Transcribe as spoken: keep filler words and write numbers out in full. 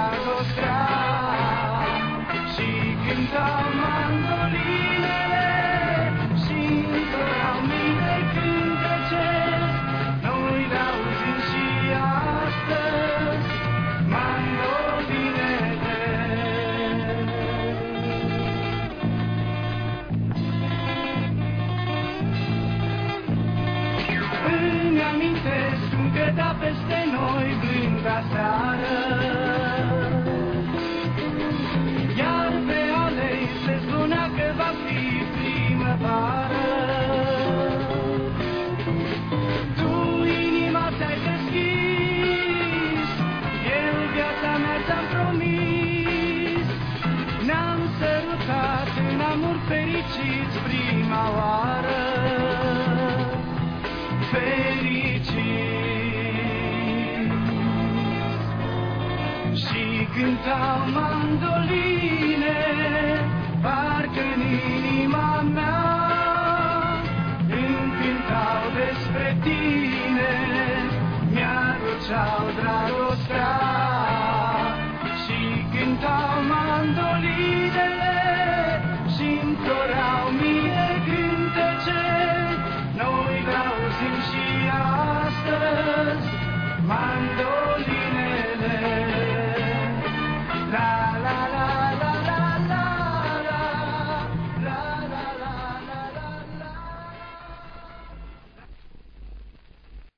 dragostea și cântau mandolinele și întorau mii de cântece. Noi le-auzim și astăzi, mandolinele. Îmi amintesc cum cădea peste noi blânda seară, iar pe alei se spunea că va fi primăvară. Tu inima ți-ai deschis, eu viața mea ți-am promis. Ne-am sărutat în amur fericiți prima oară, fericiți. Și cântau mandoline, parcă-n inima mea îmi cântau despre tine, mi-aduceau dragostea. Și cântau mandolinele și întorau mii de cântece. Noi le auzim și astăzi, mandolinele.